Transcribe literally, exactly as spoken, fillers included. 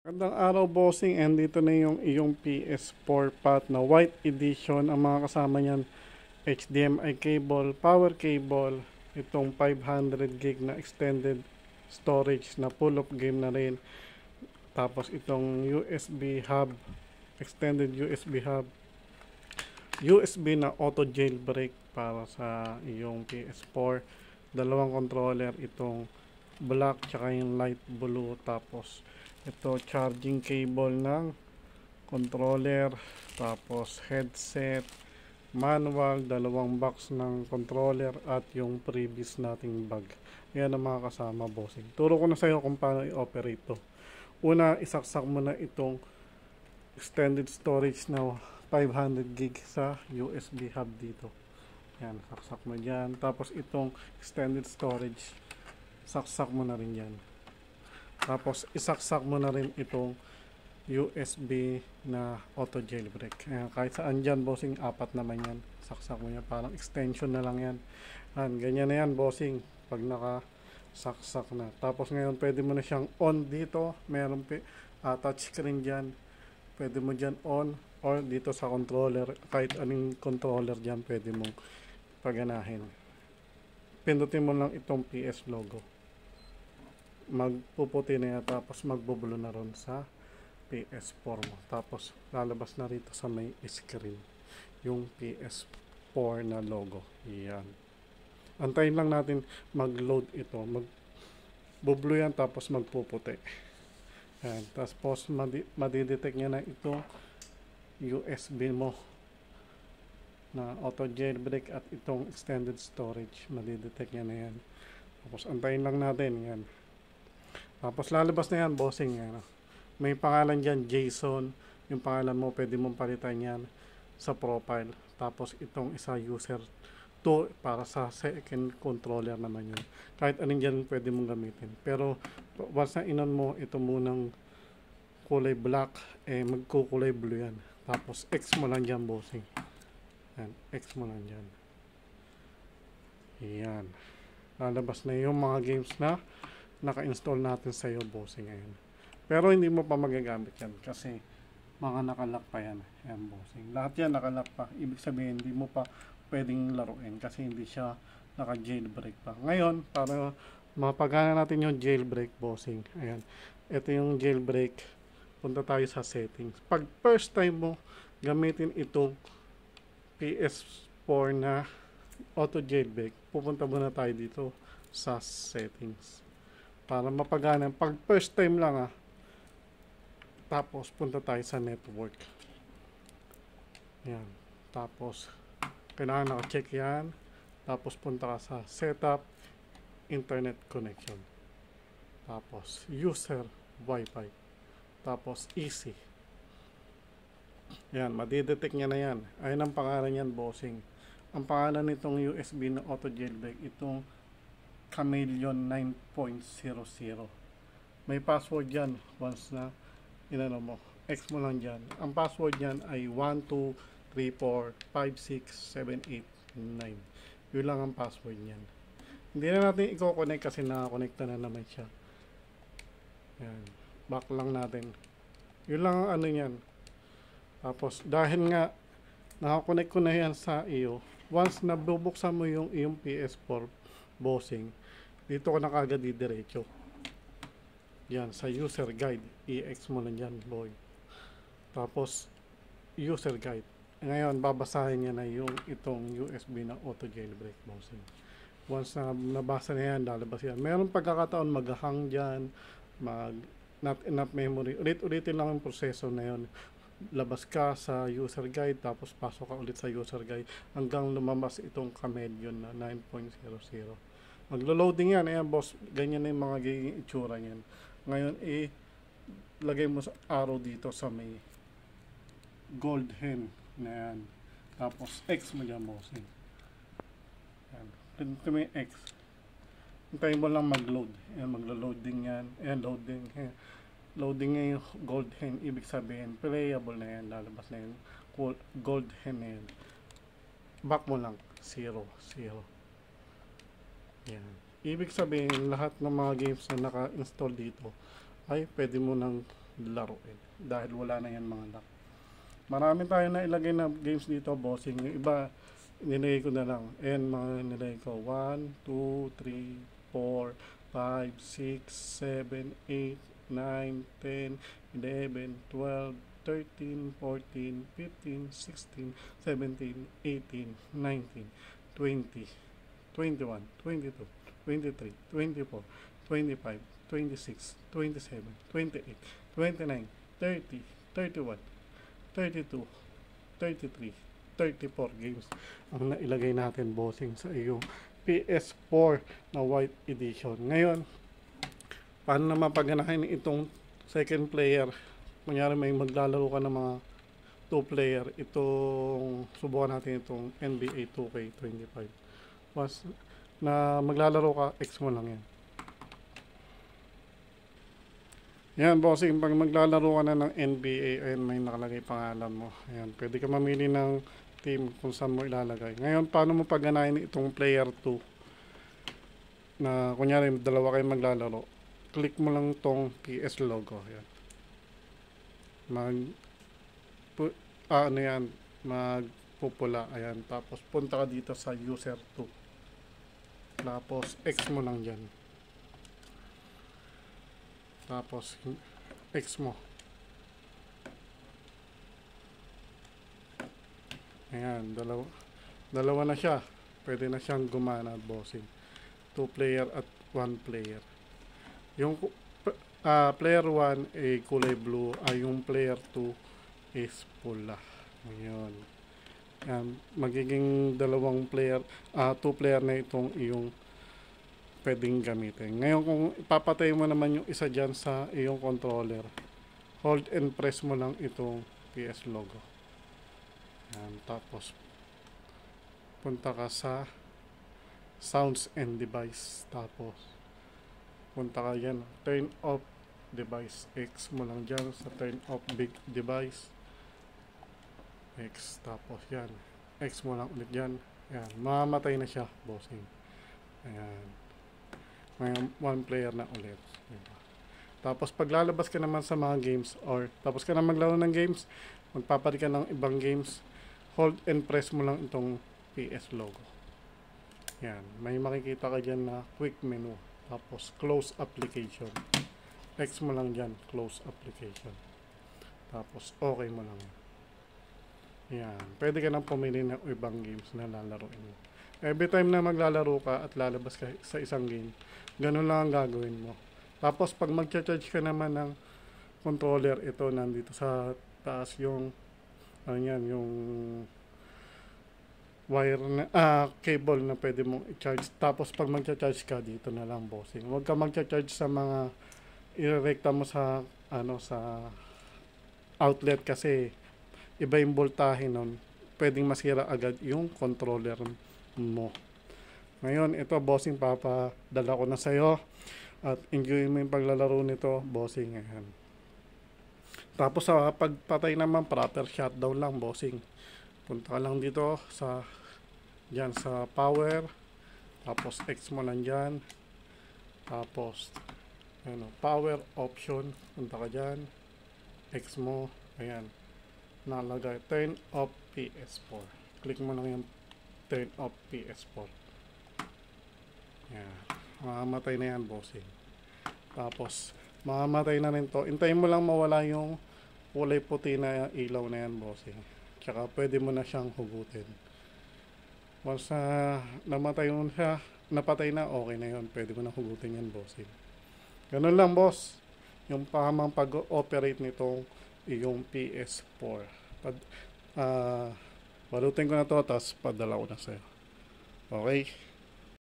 Magandang araw, bossing, and dito na yung iyong P S four Pat na white edition. Ang mga kasama niyan, H D M I cable, power cable, itong five hundred gig na extended storage na full of game na rin. Tapos itong U S B hub, extended U S B hub, U S B na auto jailbreak para sa iyong P S four, dalawang controller, itong black tsaka yung light blue, tapos ito charging cable ng controller, tapos headset, manual, dalawang box ng controller at yung previous nating bag. Yan ang mga kasama, bossing. Turo ko na sa iyo kung paano i-operate to. Una, isaksak mo na itong extended storage na five hundred gig sa U S B hub dito. Yan, saksak mo dyan. Tapos itong extended storage, saksak mo na rin yan. Tapos isaksak mo na rin itong U S B na auto jailbreak. Ayan, kahit saan dyan, bossing, apat naman yan. Saksak mo yan, parang extension na lang yan. Ayan, ganyan na yan, bossing, pag nakasaksak na. Tapos ngayon pwede mo na siyang on dito. Meron uh, touch screen dyan. Pwede mo dyan on, or dito sa controller, kahit anong controller dyan pwede mong paganahin. Pindutin mo lang itong P S logo, magpuputi na yan, tapos magbubulo na ron sa P S four mo. Tapos lalabas na rito sa may screen yung P S four na logo. Yan, antayin lang natin mag-load ito, magbubulo yan, tapos magpuputi. Yan, tapos madidetect niya na itong U S B mo na auto jailbreak at itong extended storage, madidetect niya na yan. Tapos antayin lang natin yan. Tapos lalabas na yan, bossing. Yan. May pangalan dyan, Jason. Yung pangalan mo, pwede mong palitan yan sa profile. Tapos itong isa, user two, para sa second controller naman yun. Kahit anong dyan pwede mong gamitin. Pero once na inon mo, ito munang kulay black, eh magkukulay blue yan. Tapos X mo lang dyan, bossing. Yan, X mo lang dyan. Yan. Lalabas na yung mga games na naka-install natin sa iyo, bossing, ngayon. Pero hindi mo pa magagamit yan kasi mga nakalock pa yan. Yan, bossing. Lahat yan nakalock pa. Ibig sabihin, hindi mo pa pwedeng laruin kasi hindi siya naka-jailbreak pa. Ngayon, para mapagana natin yung jailbreak, bossing. Ayan. Ito yung jailbreak. Punta tayo sa settings. Pag first time mo gamitin itong P S four na auto jailbreak, pupunta muna tayo dito sa settings para mapagana. Pag first time lang, ah, tapos punta tayo sa network. Yan, tapos kailangan naka-check yan. Tapos punta ka sa setup, internet connection, tapos user wifi, tapos easy. Yan, madidetect niya na yan. Ayun ang pangalan yan, bossing. Ang pangalan nitong U S B na auto jailbreak, itong Chameleon nine point zero zero. May password yan. Once na inano mo, X mo lang dyan. Ang password yan ay one two three four five six seven eight nine. Yun lang ang password yan. Hindi na natin i-connect kasi nakakonekta na naman siya. Yan, back lang natin. Yun lang ang ano yan. Tapos dahil nga nakakonect ko na yan sa iyo, once na bubuksan mo yung iyong P S four, bossing, dito ko na kagad didiretso. Yan, sa user guide, i-X mo na dyan, boy. Tapos user guide. Ngayon, babasahin niya na yung itong U S B na auto jailbreak, bossing. Once na nabasa na yan, lalabas yan. Mayroon pagkakataon mag-hang dyan, mag not enough memory. Ulit-ulitin lang yung proseso na yun. Labas ka sa user guide, tapos pasok ka ulit sa user guide hanggang lumabas itong Chameleon na nine point zero zero. Maglo-loading yan. Ayan, boss, ganyan na yung mga giging itsura yan. Ngayon, ilagay mo sa arrow dito sa may gold hen na yan. Tapos X mo dyan, bossing. Ayan, dito may X. Hintayin mo lang mag-load. Ayan, maglo-loading yan. Ayan, loading. Ayan, loading nga yung gold hen. Ibig sabihin, playable na yan. Lalabas na yung gold hen na yan. Back mo lang. Zero. Zero. Yan. Ibig sabihin, lahat ng mga games na naka-install dito ay pwede mo nang laruin. Dahil wala na yan mga lock. Marami tayo na ilagay na games dito, bossing. Yung iba, nilagay ko na lang. And mga nilagay ko, one, two, three, four, five, six, seven, eight, nine, ten, eleven, twelve, thirteen, fourteen, fifteen, sixteen, seventeen, eighteen, nineteen, twenty, twenty-one, twenty-two, twenty-three, twenty-four, twenty-five, twenty-six, twenty-seven, twenty-eight, twenty-nine, thirty, thirty-one, thirty-two, thirty-three, thirty-four games ang nailagay natin, bossing, sa iyong P S four na White Edition. Ngayon, paano na mapaganahin itong second player? Kunyari may maglalaro ka ng mga two player, itong subukan natin itong N B A two K twenty-five. Once na maglalaro ka, X mo lang yan. Yan, bossing, pag maglalaro ka na ng N B A, ayan, may nakalagay pangalan mo. Ayan, pwede ka mamili ng team kung saan mo ilalagay. Ngayon, paano mo paganahin itong player two? Na, kunyari, dalawa kayo maglalaro. Click mo lang itong P S logo. Ayan. Mag, pu, ah, ano yan, magpupula. Ayan, tapos punta ka dito sa user two. Tapos, X mo lang dyan. Tapos, X mo. Ayan, dalawa, dalawa na siya. Pwede na siyang gumana, bossing. Two player at one player. Yung uh, player one ay kulay blue, ay yung player two is pula. Ayan. Ayan, magiging dalawang player, uh, two player na itong iyong pwedeng gamitin. Ngayon, kung ipapatay mo naman yung isa dyan sa iyong controller, hold and press mo lang itong P S logo. Ayan, tapos punta ka sa sounds and device, tapos punta ka dyan, turn off device, X mo lang dyan sa turn off big device, X, tapos yan, X mo lang ulit dyan. Ayan, mamamatay na siya, bossing. Ayan, may one player na ulit, diba? Tapos paglalabas ka naman sa mga games, or tapos ka na maglaro ng games, magpapalit ka ng ibang games, hold and press mo lang itong P S logo. Yan, may makikita ka dyan na quick menu, tapos close application, X mo lang dyan, close application, tapos okay mo lang. Yan, pwede ka nang pumili ng ibang games na lalaroin mo. Every time na maglalaro ka at lalabas ka sa isang game, ganun lang ang gagawin mo. Tapos pag mag-charge ka naman ng controller, ito nandito sa taas yung ano yan, yung wire na, ah, cable na pwede mong i-charge. Tapos pag mag-charge ka, dito na lang, bossing. Huwag ka mag-charge sa mga irerekta mo sa ano, sa outlet, kasi iba yung voltahe nun. Pwedeng masira agad yung controller mo. Ngayon, ito, bossing, papadala ko na sa'yo. At enjoy mo yung paglalaro nito, bossing. Ayan. Tapos sa pagpatay naman, proper shutdown lang, bossing. Punta ka lang dito sa dyan sa power, tapos X mo lang dyan, tapos ano, power option, punta ka dyan, X mo, ayan, nalagay turn off P S four, click mo lang yung turn off P S four. Ayan, mamamatay na yan, bossing. Tapos mamamatay na rin to, hintayin mo lang mawala yung kulay puti na ilaw na yan, bossing. Tsaka pwede mo na siyang hugutin. Once na namatay mo siya, napatay na, okay na yun. Pwede mo na hugutin yan, bossing. Ganun lang, boss. Yung pahamang pag-operate nitong iyong P S four. Pad, uh, balutin ko na to, tapos padala ko na sa'yo. Okay?